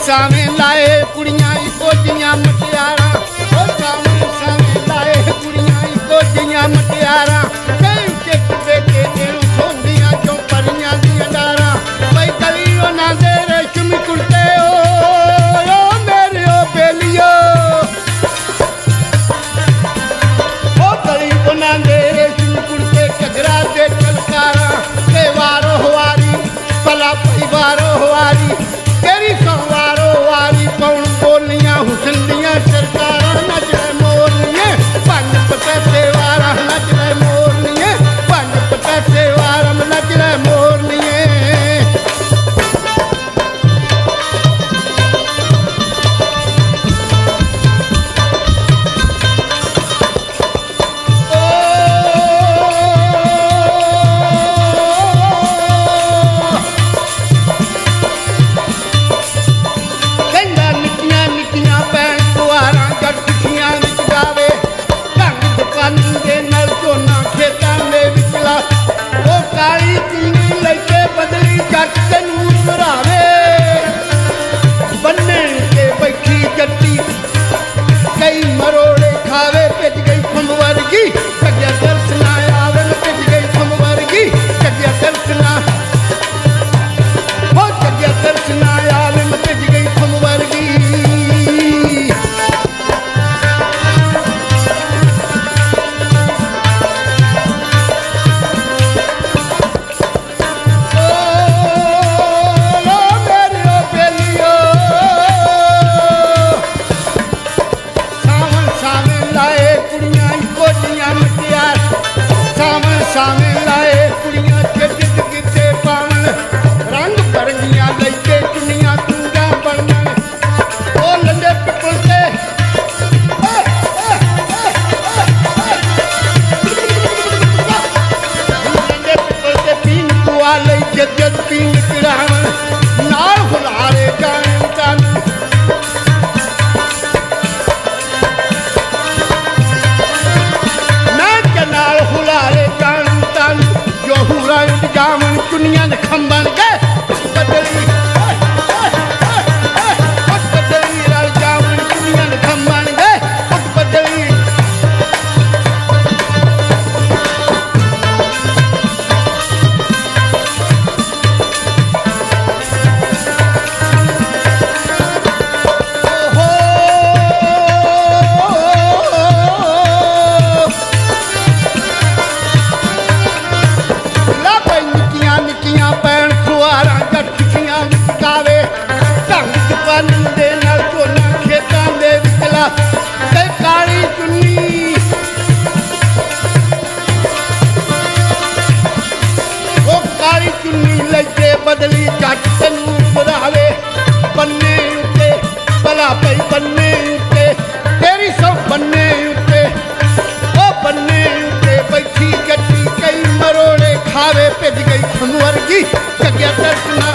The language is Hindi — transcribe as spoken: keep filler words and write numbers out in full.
सावें लाए कुड़ियां इको जियां मटियारा ओ सावें सावें लाए कुड़ियां इको जियां मटियारा कई उच्चे कुबे के देणों सोंदियां चों परियां दियां डारा भाई कली उन्हां दे रेशमी कुर्ते ओ ओ मेरे ओ बेलियो ओ कली उन्हां दे रेशमी कुर्ते घगरा ते चलकारा के वारो वारी भला परिवारो वारी तेरी सवारो वारी पौन बोलियां हुसन दियां सरकारा नच रहे मोरनिए पंज पटैसे वारा नच रहे मोरनिए पंज पटैसे वारा नच रहे मोरनिए सावें लाए कुड़ियां चिट किते पावन रंग बरंगियां लईके चुनियां कुंडा बनन ओ लंडे पिपल ते लंडे पिपल ते पीन कुआ लई जद जद पीन पिरावन नाल हुलारे जाने तन मैं के नाल हुलारे जावन चुनियां खंबन के बदली बदली लाल जावन चुनियां खंबन के बदली बदली जट तनू बुधावे बन्ने उत्ते भला भाई बन्ने उत्ते तेरी सब बन्ने उत्ते ओ बन्ने उत्ते बैठी जट्टी कई मरोड़े खावे भिज गई खंग वर्गी जग्या दर्शना